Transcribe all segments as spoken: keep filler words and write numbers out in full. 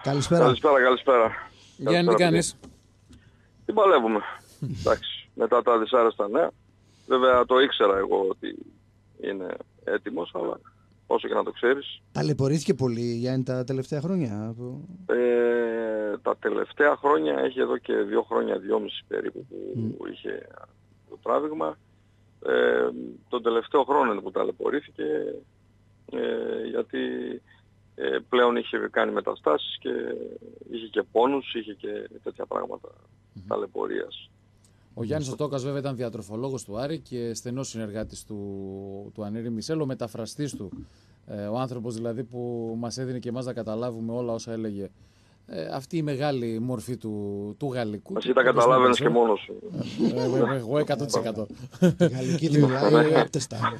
Καλησπέρα. Καλησπέρα, καλησπέρα. Γιάννη, τι κάνεις? Τι παλεύουμε. Εντάξει, μετά τα δυσάρεστα νέα. Βέβαια το ήξερα εγώ ότι είναι έτοιμος, αλλά όσο και να το ξέρεις. Ταλαιπωρήθηκε πολύ, Γιάννη, τα τελευταία χρόνια? Ε, τα τελευταία χρόνια, έχει εδώ και δύο χρόνια, δυόμιση περίπου που mm. είχε το τράβηγμα. Ε, τον τελευταίο χρόνο είναι που ταλαιπωρήθηκε, ε, γιατί ε, πλέον είχε κάνει μεταστάσεις και είχε και πόνους, είχε και τέτοια πράγματα mm-hmm. ταλαιπωρίας. Ο Γιάννης ο Τόκας βέβαια ήταν διατροφολόγος του Άρη και στενός συνεργάτης του, του Ανήρη Μισέλ, ο μεταφραστής του, ε, ο άνθρωπος δηλαδή που μας έδινε και εμάς να καταλάβουμε όλα όσα έλεγε. Ε, αυτή η μεγάλη μορφή του, του γαλλικού. Εσύ τα καταλάβαινες και μόνος σου. Εγώ εκατό τοις εκατό. Γαλλική τη μιλάει άπτεστα.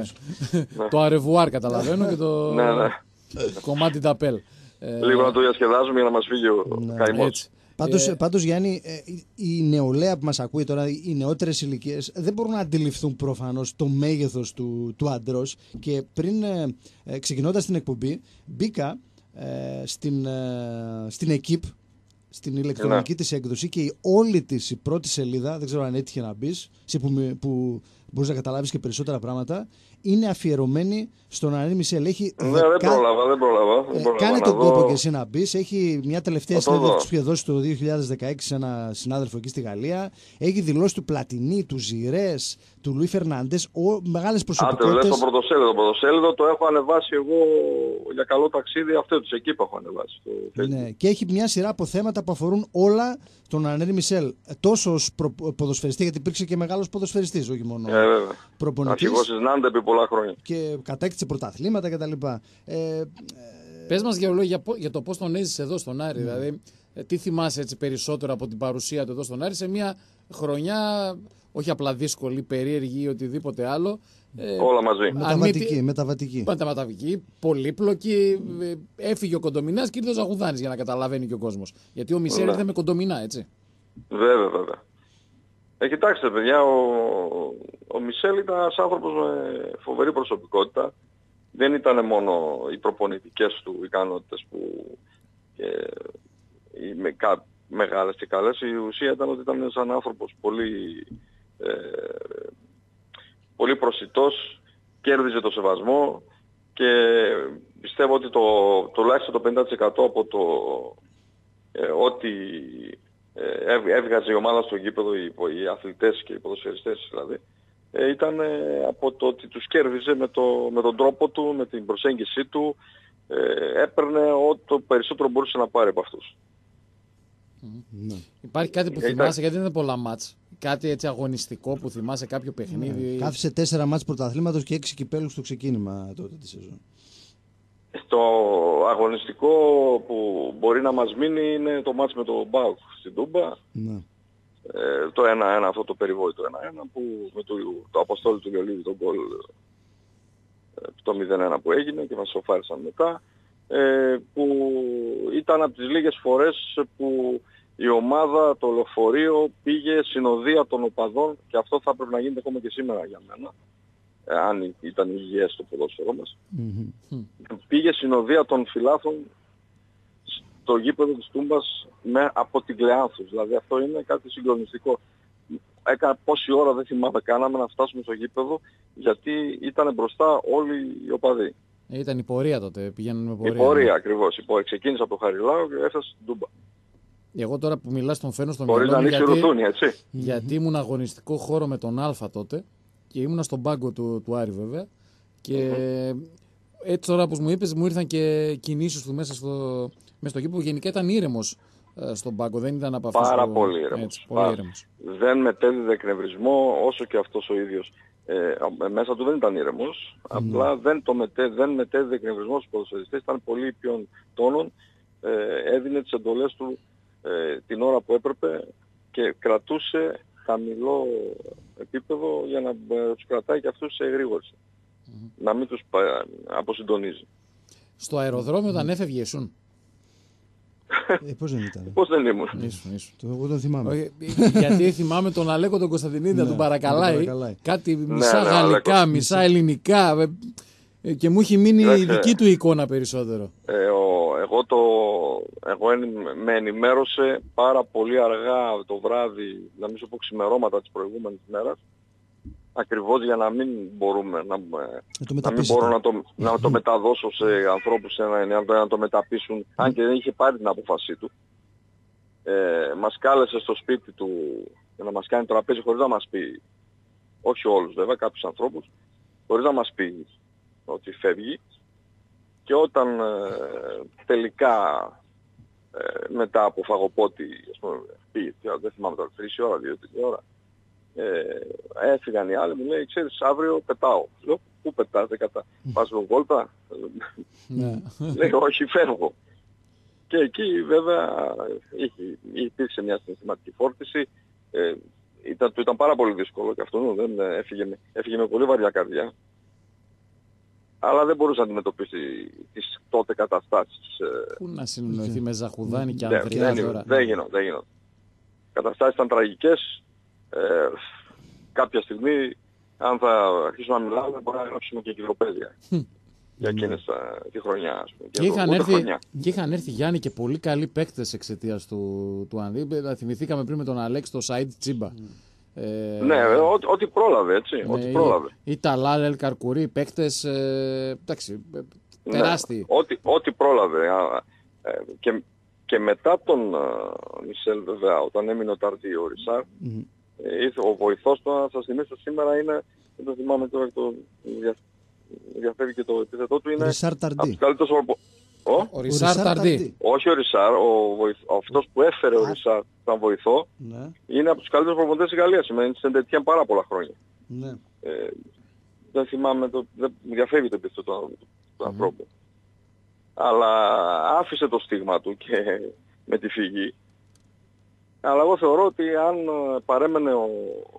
Το αρεβουάρ καταλαβαίνω και το κομμάτι ταπέλ. Λίγο να το διασκεδάζουμε για να μας φύγει ο καημός. Πάντως, πάντως Γιάννη, η νεολαία που μας ακούει τώρα, οι νεότερες ηλικίες, δεν μπορούν να αντιληφθούν προφανώς το μέγεθος του, του άντρος. Και πριν ε, ξεκινώντας την εκπομπή, μπήκα ε, στην, ε, στην ΕΚΙΠ, στην ηλεκτρονική yeah. της έκδοση, και η όλη της η πρώτη σελίδα, δεν ξέρω αν έτυχε να μπεις, που, που μπορείς να καταλάβεις και περισσότερα πράγματα, είναι αφιερωμένη στον Ανήρη Μισέλ. Έχει ναι, δεκα... δεν πρόλαβα, δεν πρόλαβα. Δεν πρόλαβα Κάνε τον δω... κόπο και εσύ να μπεις. Έχει μια τελευταία συνέντευξη που είχε δώσει το δύο χιλιάδες δεκαέξι σε ένα συνάδελφο εκεί στη Γαλλία. Έχει δηλώσει του Πλατινί, του Ζιρές, του Λουί Φερνάντες, μεγάλες προσωπικότητες. Άντε, λες το πρωτοσέλιδο. Το πρωτοσέλιδο το έχω ανεβάσει εγώ για καλό ταξίδι, αυτό της εκεί που έχω ανεβάσει. Ναι, και έχει μια σειρά από θέματα που αφορούν όλα τον Ανήρη Μισέλ. Τόσο ως προ... ποδοσφαιριστή, γιατί υπήρξε και μεγάλος ποδοσφαιριστής, όχι μόνο ε, προπονητής. Αρχηγός της Νάντα επί πολλά χρόνια. Και κατέκτησε πρωταθλήματα κτλ. Ε, Πες μας για, για, για το πώς τον έζησε εδώ στον Άρη. Mm. Δηλαδή, τι θυμάσαι έτσι περισσότερο από την παρουσία του εδώ στον Άρη σε μια χρονιά, όχι απλά δύσκολη, περίεργη ή οτιδήποτε άλλο. Ε, όλα μαζί. Μεταβατική, μεταβατική. Μεταβατική, πολύπλοκη. Ε, έφυγε ο Κοντομινάς και ήρθε ο Ζαχουδάνης, για να καταλαβαίνει και ο κόσμος. Γιατί ο Μισέλ ήρθε με Κοντομινά, έτσι. Βέβαια, βέβαια. Ε, κοιτάξτε παιδιά, ο, ο Μισέλ ήταν ένας άνθρωπος με φοβερή προσωπικότητα. Δεν ήταν μόνο οι προπονητικές του ικανότητες που ε, οι με, κα, μεγάλες και καλές. Η ουσία ήταν ότι ήταν ένας άνθρωπος πολύ, ε, πολύ προσιτός, κέρδιζε το σεβασμό και πιστεύω ότι το, τουλάχιστον το πενήντα τοις εκατό από το ε, ότι ε, έβγαζε η ομάδα στο γήπεδο, οι, οι αθλητές και οι ποδοσφαιριστές δηλαδή, ε, ήταν ε, από το ότι τους κέρδιζε με, το, με τον τρόπο του, με την προσέγγιση του, ε, έπαιρνε ό,τι περισσότερο μπορούσε να πάρει από αυτούς. Mm. Mm. Υπάρχει κάτι που θυμάσαι, ήταν... γιατί δεν είναι πολλά μάτς, κάτι έτσι αγωνιστικό που θυμάσαι, κάποιο παιχνίδι? Mm. Κάθισε τέσσερα μάτς πρωταθλήματος και έξι κυπέλλους στο ξεκίνημα τότε τη σεζόν. Το αγωνιστικό που μπορεί να μας μείνει είναι το μάτς με το ΠΑΟΚ στην Τούμπα. Mm. Ε, το ένα ένα, αυτό το περιβόητο ένα ένα που με το, το Αποστόλη του Γεωλίδη τον γκολ, το μηδέν ένα που έγινε και μας σοφάρισαν μετά, ε, που ήταν από τις λίγες φορές που η ομάδα, το λεωφορείο πήγε συνοδεία των οπαδών, και αυτό θα πρέπει να γίνεται ακόμα και σήμερα για μένα, ε, αν ήταν υγιές το ποδόσφαιρό μας. Mm-hmm. Πήγε συνοδεία των φιλάθλων στο γήπεδο της Τούμπας με, από την Κλεάνθους. Δηλαδή αυτό είναι κάτι συγκλονιστικό. Έκα, πόση ώρα δεν θυμάμαι, κάναμε να φτάσουμε στο γήπεδο, γιατί ήταν μπροστά όλοι οι οπαδοί. Ήταν η πορεία τότε, πηγαίνουν με πορεία. Η πορεία ναι. ακριβώς. Η πορεία. Ξεκίνησε από το Χαριλάου και έφτασε στην Τούμπα. Εγώ τώρα που μιλάς τον φαίνω στον μυαλό μου, γιατί, ρουθούνι, έτσι. γιατί ήμουν αγωνιστικό χώρο με τον Α τότε και ήμουνα στον πάγκο του, του Άρη βέβαια, και mm-hmm. έτσι τώρα που μου είπες μου ήρθαν και κινήσεις του μέσα στο, μέσα στο γήπεδο. Γενικά ήταν ήρεμος ε, στον πάγκο, δεν ήταν από αυτούς. Πάρα που... πολύ ήρεμος. Έτσι, πολύ Πάρα... ήρεμος. Δεν μετέδιδε εκνευρισμό, όσο και αυτός ο ίδιος. Ε, μέσα του δεν ήταν ήρεμος, mm. απλά δεν, το μετέ, δεν μετέδιδε εκνευρισμό στους ποδοσφαιριστές, ήταν πολύ ποιον τόνων, ε, έδινε τις εντολές του ε, την ώρα που έπρεπε και κρατούσε χαμηλό επίπεδο για να ε, τους κρατάει και αυτούς σε εγρήγορση. Mm. Να μην τους πα, αποσυντονίζει. Στο αεροδρόμιο όταν έφευγε ήσουν? Ε, πώς δεν ήταν? Πώς δεν ήμουν? Ήσουν, ήσουν. Το, εγώ τον θυμάμαι. Όχι, γιατί θυμάμαι τον Αλέκο τον Κωνσταντινίδη να τον παρακαλάει. Κάτι μισά ναι, ναι, γαλλικά, Αλέκος. μισά ελληνικά. Και μου έχει μείνει η δική του εικόνα περισσότερο. Ε, ο, εγώ το εγώ με ενημέρωσε πάρα πολύ αργά το βράδυ, να μην σου πω ξημερώματα της προηγούμενης μέρας, ακριβώς για να μην μπορούμε να, να, μην μπορώ να, το, να το μεταδώσω σε ανθρώπους να, να, να το μεταπίσουν, αν και δεν είχε πάρει την απόφασή του. Ε, μας κάλεσε στο σπίτι του για να μας κάνει τραπέζι χωρίς να μας πει, όχι όλους βέβαια, κάποιους ανθρώπους, χωρίς να μας πει ότι φεύγει. Και όταν ε, τελικά ε, μετά από φαγοπότη, ας πούμε, πήγε, δεν θυμάμαι τώρα, τρεις ώρα, δύο, τρεις ώρα, ε, έφυγαν οι άλλοι, μου λέει, ξέρεις, αύριο πετάω. Λέω, πού πετάς, δεν κατά, πας με βόλτα. Λέει, όχι, φεύγω. Και εκεί βέβαια είχε, υπήρξε μια συναισθηματική φόρτιση, ε, ήταν, του ήταν πάρα πολύ δύσκολο και αυτό δεν, έφυγε, με, έφυγε με πολύ βαριά καρδιά. Αλλά δεν μπορούσε να αντιμετωπίσει τις τότε καταστάσεις. Πού να συνεννοηθεί με Ζαχουδάνη και δεν, Ανδρέα δεν, τώρα. Δεν γίνονται, δεν γίνονται. Οι καταστάσεις ήταν τραγικές. Ε, κάποια στιγμή, αν θα αρχίσουμε να μιλάμε, μπορεί να γράψουμε και κυκλοπαίδια. Για εκείνες τη χρονιά, ας πούμε. Και, και, είχαν έρθει, και είχαν έρθει, Γιάννη, και πολύ καλοί παίκτες εξαιτίας του, του Ανδρέα. Θυμηθήκαμε πριν με τον Αλέξη, τον Σαΐντ Τσίμπα. Ε, ναι, ό,τι, ό,τι πρόλαβε, έτσι, ναι, ό,τι πρόλαβε. Ή τα Λάλ Ελ Καρκουρί, παίκτες, ε, εντάξει, τεράστιοι. Ναι, ό,τι, ό,τι πρόλαβε. Ε, και, και μετά τον uh, Μισελ βέβαια, όταν έμεινε ο Ταρτί, ο Ρισάρ, mm-hmm. ε, ο βοηθός του, να σας θυμίσω σήμερα είναι, δεν το θυμάμαι τώρα, το διαφεύγει και το επίθετό του, είναι Ρισάρ Ταρτί. Ο, ο Ρισάρ Ταρτί. Όχι ο Ρισάρ, ο βοηθ... αυτός που έφερε ο Ρισάρ σαν βοηθό, ναι. Είναι από τους καλύτερους προπονητές της Γαλλίας, με Σεντετιέν πάρα πολλά χρόνια. Ναι. Ε, δεν θυμάμαι, το... δεν διαφεύγει το επίθετο του, του mm. ανθρώπου. Αλλά άφησε το στίγμα του και με τη φυγή. Αλλά εγώ θεωρώ ότι αν παρέμενε ο,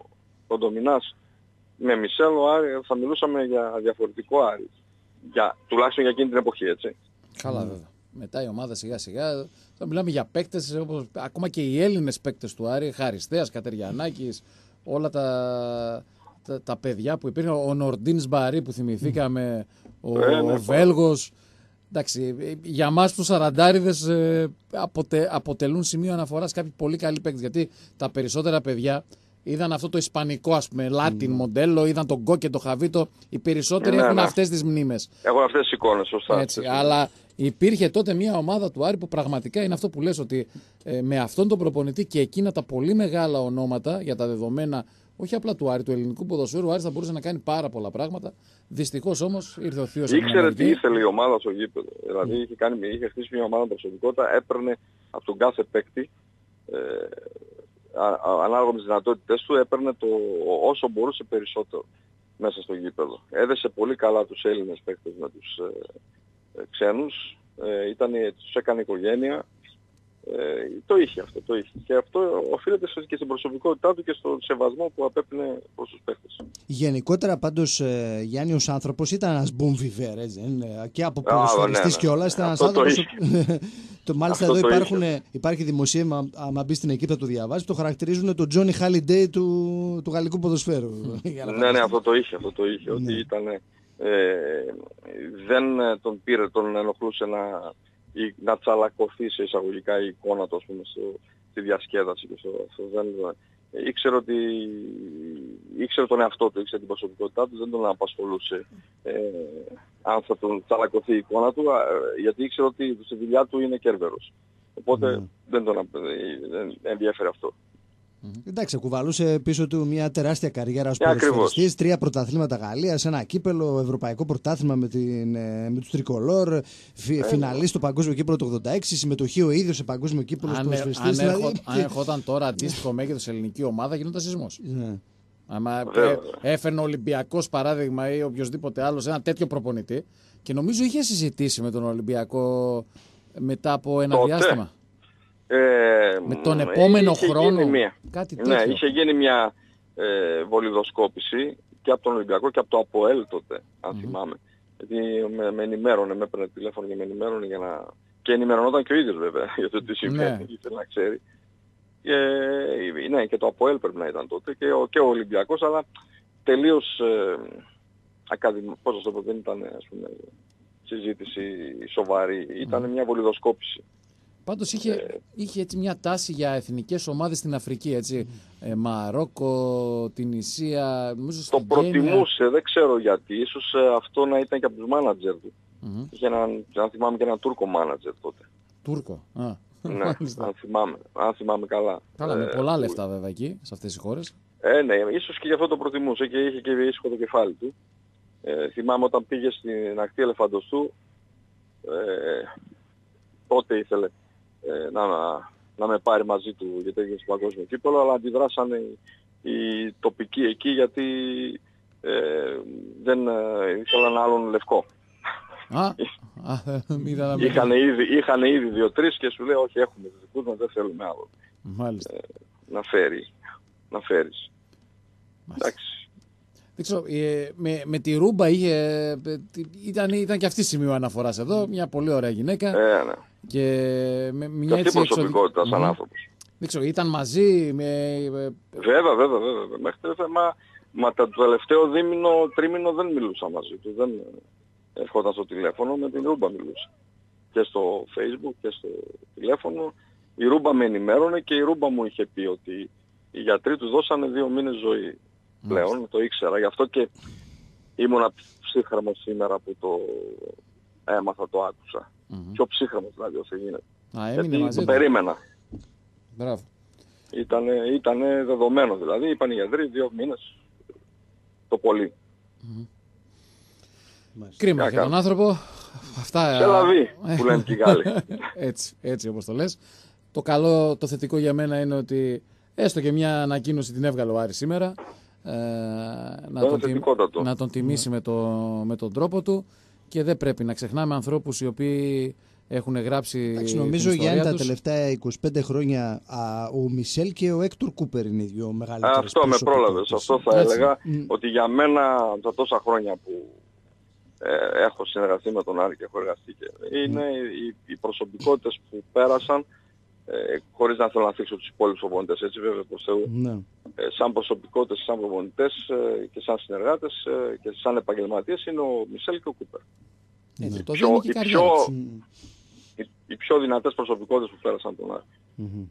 ο Ντομινάς με Μισελ, ο Άρη, θα μιλούσαμε για διαφορετικό Άρη. Για, τουλάχιστον για εκείνη την εποχή, έτσι. Καλά, mm. βέβαια. Μετά η ομάδα σιγά σιγά, θα μιλάμε για παίκτες, όπως, ακόμα και οι Έλληνες παίκτες του Άρη, Χαριστέας, Κατεριανάκης, όλα τα, τα, τα παιδιά που υπήρχαν, ο Νορντίν Μπαρί που θυμηθήκαμε, ο, ε, ναι, ο Βέλγος. Εντάξει, για μας τους σαραντάριδες ε, αποτε, αποτελούν σημείο αναφοράς κάποιοι πολύ καλοί παίκτες, γιατί τα περισσότερα παιδιά είδαν αυτό το ισπανικό, ας πούμε, Latin mm. μοντέλο, είδαν τον Γκο και τον Χαβίτο. Οι περισσότεροι ναι, έχουν ναι. αυτές τις μνήμες. Έχουν αυτές τις εικόνες, σωστά. Έτσι, αλλά υπήρχε τότε μια ομάδα του Άρη που πραγματικά είναι αυτό που λες, ότι ε, με αυτόν τον προπονητή και εκείνα τα πολύ μεγάλα ονόματα για τα δεδομένα, όχι απλά του Άρη, του ελληνικού ποδοσφαίρου, ο Άρης θα μπορούσε να κάνει πάρα πολλά πράγματα. Δυστυχώς όμως ήρθε ο θείος. Ήξερε τι ήθελε η ομάδα στο γήπεδο. Δηλαδή mm. είχε, κάνει, είχε χτίσει μια ομάδα προσωπικότητα, έπαιρνε από τον κάθε παίκτη. Ε, ανάλογα με τις δυνατότητες του, έπαιρνε το όσο μπορούσε περισσότερο μέσα στο γήπεδο. Έδεσε πολύ καλά τους Έλληνες παίκτες με τους ε, ε, ξένους, ε, ήταν, τους έκανε οικογένεια, ε, το είχε αυτό, το είχε. Και αυτό οφείλεται και στην προσωπικότητά του και στον σεβασμό που απέπινε προς τους παίκτες. Γενικότερα πάντως, ε, Γιάννη, ως άνθρωπος ήταν ένας bon viveur, και από ποδοσφαιριστής ναι, ναι. κιόλας, ήταν ένας άνθρωπος... Το, μάλιστα αυτό εδώ υπάρχουν, υπάρχει δημοσίευμα, άμα μπει στην εκείπτα το διαβάζει, το χαρακτηρίζουν το Johnny Halliday του, του γαλλικού ποδοσφαίρου. ναι, ναι, αυτό το είχε, αυτό το είχε, ναι. Ότι ήταν, ε, δεν τον πήρε, τον ενοχλούσε να, να τσαλακωθεί σε εισαγωγικά η εικόνα του, ας πούμε, στο, στη διασκέδαση και στο, στο δεν, ήξερε ότι ήξερε τον εαυτό του, ήξερε την προσωπικότητά του, δεν τον απασχολούσε ε, αν θα τον τσαλακωθεί η εικόνα του, ε, γιατί ήξερε ότι στη δουλειά του είναι κέρβερος. Οπότε mm. δεν τον δεν ενδιαφέρει αυτό. Mm. Εντάξει, κουβαλούσε πίσω του μια τεράστια καριέρα ως ποδοσφαιριστής, τρία πρωταθλήματα Γαλλίας, ένα κύπελο, ευρωπαϊκό πρωτάθλημα με, την, με τους Τρικολόρ, φι, ε, φιναλίστ στο παγκόσμιο κύπελο το ογδόντα έξι, συμμετοχή ο ίδιος σε παγκόσμιο κύπελο ως ποδοσφαιριστής. Αν, δηλαδή, αν ερχόταν τώρα αντίστοιχο μέγεθος σε ελληνική ομάδα, γινόταν σεισμός. Yeah. Άμα ε, έφερνε ο Ολυμπιακός παράδειγμα ή οποιοδήποτε άλλος ένα τέτοιο προπονητή, και νομίζω είχε συζητήσει με τον Ολυμπιακό μετά από ένα τότε. διάστημα. Ε, με τον επόμενο χρόνο μια, κάτι τέτοιο. Ναι, είχε γίνει μια ε, βολιδοσκόπηση και από τον Ολυμπιακό και από το ΑΠΟΕΛ τότε, αν mm-hmm. θυμάμαι. Γιατί με, με ενημέρωνε, με έπαιρνε τηλέφωνο και με ενημέρωνε για να... και ενημερωνόταν και ο ίδιος βέβαια για το τι συμβαίνει, ήθελε να ξέρει. Και, ναι, και το ΑΠΟΕΛ πρέπει να ήταν τότε και ο, και ο Ολυμπιακός, αλλά τελείως ε, ακαδημ... πώς το πω, δεν ήταν, ας πούμε, συζήτηση σοβαρή, ήταν mm. μια βολιδοσκόπηση. Πάντως είχε, ε, είχε έτσι μια τάση για εθνικές ομάδες στην Αφρική, έτσι. Ε, Μαρόκο, Τινησία, νομίζω το στην προτιμούσε, δεν ξέρω γιατί. Ίσως ε, αυτό να ήταν και από τους μάνατζερ του. Mm-hmm. Είχε έναν, αν θυμάμαι, και έναν Τούρκο μάνατζερ τότε. Τούρκο, α. Ναι, αν θυμάμαι, αν θυμάμαι καλά. Καλά, με ε, πολλά που... λεφτά βέβαια εκεί, σε αυτές τις χώρες. Ε, ναι, ίσως και γι' αυτό το προτιμούσε και είχε και ήσυχο το κεφάλι του. Ε, θυμάμαι όταν πήγε στην ακτή Ελεφαντοστού, ε, τότε ήθελε ε, να, να με πάρει μαζί του γιατί έγινε στο παγκόσμιο κύπελλο, αλλά αντιδράσανε οι, οι τοπικοί εκεί γιατί ε, δεν ε, ήθελαν άλλον λευκό. Α, είχαν ήδη, είχαν ήδη δύο-τρεις και σου λέει όχι, έχουμε τους δικούς μας, δεν θέλουμε άλλο. Μάλιστα. Ε, να φέρει, να φέρεις. Εντάξει. Δεν ξέρω, ε, με, με τη Ρούμπα είχε, ήταν, ήταν και αυτή σημείο αναφοράς εδώ, μια πολύ ωραία γυναίκα. Ε, ναι. Και με μια και αυτή έτσι προσωπικότητα εξοδι... σαν mm-hmm. άνθρωπος. Δεν ξέρω, ήταν μαζί με... Βέβαια, βέβαια, βέβαια. Μέχρι το μα, μα το τελευταίο δίμηνο, τρίμηνο δεν μιλούσα μαζί του. Δεν ερχόταν στο τηλέφωνο, με την Ρούμπα μιλούσα. Και στο Facebook και στο τηλέφωνο. Η Ρούμπα με ενημέρωνε και η Ρούμπα μου είχε πει ότι οι γιατροί του δώσανε δύο μήνες ζωή. Πλέον, mm. το ήξερα. Γι' αυτό και ήμουνα ψύχρεμος σήμερα που το έμαθα, το άκουσα. Mm-hmm. Πιο ψύχρεμος δηλαδή όσο γίνεται. Α, έμεινε μαζί το περίμενα. Μπράβο. Ήτανε, ήτανε δεδομένο δηλαδή. Είπαν οι γιατροί δύο μήνες το πολύ. Mm-hmm. Κρίμα για τον άνθρωπο. Αυτά... Σε λαβή που λένε και οι Γάλλοι. έτσι, έτσι όπως το λες. Το καλό, το θετικό για μένα είναι ότι έστω και μια ανακοίνωση την έβγαλε ο Άρης σήμερα. Ε, να, τον τιμ, να τον τιμήσει mm. με, το, με τον τρόπο του και δεν πρέπει να ξεχνάμε ανθρώπους οι οποίοι έχουν γράψει. Εντάξει, νομίζω για τα τελευταία είκοσι πέντε χρόνια α, ο Μισελ και ο Έκτορ Κούπερ είναι οι δύο μεγαλύτερες. Αυτό με πρόλαβες. Αυτό θα έτσι. έλεγα Mm. ότι για μένα τα τόσα χρόνια που ε, έχω συνεργαστεί με τον Άρη και έχω εργαστεί και είναι mm. οι, οι προσωπικότητες που πέρασαν. Ε, χωρίς να θέλω να θίξω τους υπόλοιπους προπονητές, έτσι βέβαια προς Θεού, ναι. ε, σαν προσωπικότητες, σαν προπονητές ε, και σαν συνεργάτες ε, και σαν επαγγελματίες είναι ο Μισελ και ο Κούπερ. Ναι, το πιο, οι, πιο, οι, οι πιο δυνατές προσωπικότητες που πέρασαν τον Άρη. Mm-hmm.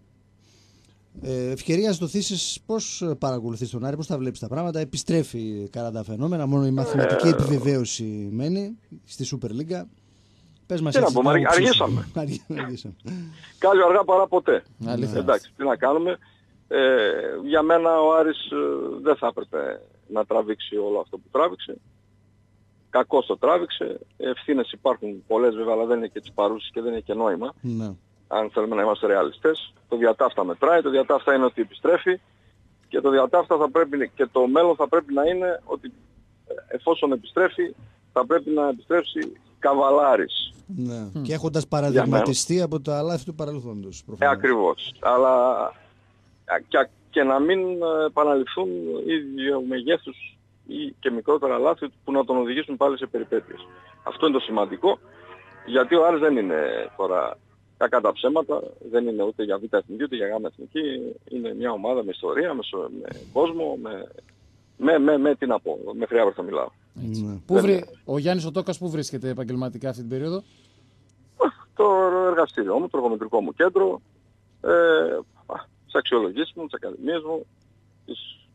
Ε, ευκαιρία να δοθήσεις πώς παρακολουθείς τον Άρη, πώς τα βλέπεις τα πράγματα, επιστρέφει καλά τα φαινόμενα, μόνο η μαθηματική ε, επιβεβαίωση μένει στη Super League. Πες μας, τι να πούμε, αργήσαμε. Κάλλιο αργά παρά ποτέ. Εντάξει, τι να κάνουμε. Ε, για μένα ο Άρης ε, δεν θα έπρεπε να τραβήξει όλο αυτό που τράβηξε. Κακώς το τράβηξε. Ευθύνες υπάρχουν πολλές βέβαια, αλλά δεν είναι και τις παρούσεις και δεν είναι και νόημα. Ναι. Αν θέλουμε να είμαστε ρεαλιστές. Το διατάφτα μετράει, το διατάφτα είναι ότι επιστρέφει και το διατάφτα θα πρέπει και το μέλλον θα πρέπει να είναι ότι εφόσον επιστρέφει θα πρέπει να επιστρέψει καβαλάρης. Ναι. Mm. Και έχοντας παραδειγματιστεί από τα λάθη του παρελθόντος. Ε, ακριβώς. Αλλά και, και να μην επαναληφθούν ίδιο μεγέθους ή και μικρότερα λάθη που να τον οδηγήσουν πάλι σε περιπέτειες. Αυτό είναι το σημαντικό, γιατί ο Άρης δεν είναι τώρα κακά τα ψέματα, δεν είναι ούτε για β' εθνική ούτε για γ' εθνική. Είναι μια ομάδα με ιστορία, με, με κόσμο, με, με, με, με τι να πω, μέχρι αύριο θα μιλάω. Mm. Πού βρει, ο Γιάννης ο Τόκας πού βρίσκεται επαγγελματικά αυτή την περίοδο? Το εργαστήριό μου, το εργομετρικό μου κέντρο, ε, τις αξιολογήσεις μου, τις ακαδημίες μου, τις,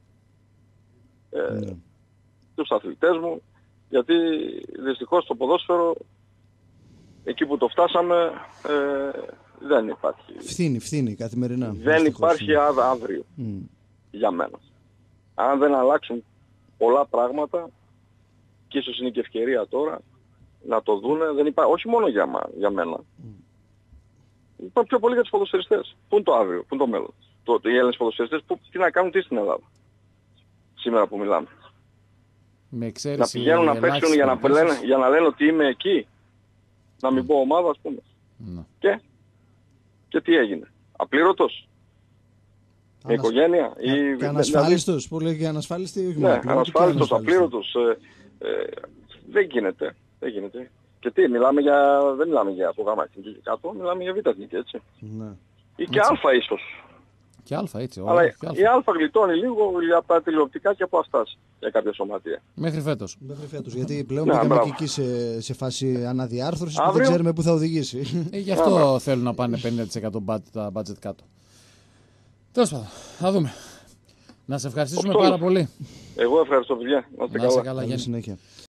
ε, mm. τους αθλητές μου, γιατί δυστυχώς το ποδόσφαιρο εκεί που το φτάσαμε ε, δεν υπάρχει. Φθήνει, φθήνει καθημερινά. Δεν υπάρχει αύριο mm. για μένα. Αν δεν αλλάξουν πολλά πράγματα, και ίσως είναι και ευκαιρία τώρα να το δούνε, δεν υπάρχει, όχι μόνο για, μα, για μένα. Mm. Υπάρχει πιο πολύ για τους ποδοσφαιριστές. Πού είναι το αύριο, πού είναι το μέλλον. Το, το, οι Έλληνες ποδοσφαιριστές που, τι να κάνουν, τι στην Ελλάδα. Σήμερα που μιλάμε. Με να πηγαίνουν να παίξουν για να, λένε, για να λένε ότι είμαι εκεί. Να μην mm. πω ομάδα, ας πούμε. Mm. Και, και τι έγινε. Απλήρωτος. Με Ανασ... οικογένεια. Ή... Και ανασφάλιστος, που λέει και ανασφάλιστη. Ναι, ανασφάλιστος, απλήρωτος. Ε, ε, δεν γίνεται. Δεν γίνεται. Και τι, μιλάμε για, δεν μιλάμε για από γάμα εθνική και κάτω, μιλάμε για β' εθνική, έτσι. Ναι. Ή και έτσι. Α ίσως. Και Α, έτσι. Αλλά όχι, η Α γλιτώνει λίγο από τα τηλεοπτικά και από αυτά για κάποια σωματεία. Μέχρι φέτος. Μέχρι φέτος. Γιατί πλέον μπήκαμε και εκεί σε, σε φάση αναδιάρθρωσης που δεν ξέρουμε πού θα οδηγήσει. Ε, γι' αυτό yeah, θέλουν να πάνε πενήντα τοις εκατό τα budget κάτω. Τέλος πάντων, θα δούμε. Να σε ευχαριστήσουμε πάρα πολύ. Εγώ ευχαριστώ, παιδιά. Να είστε καλά. Καλή συνέχεια.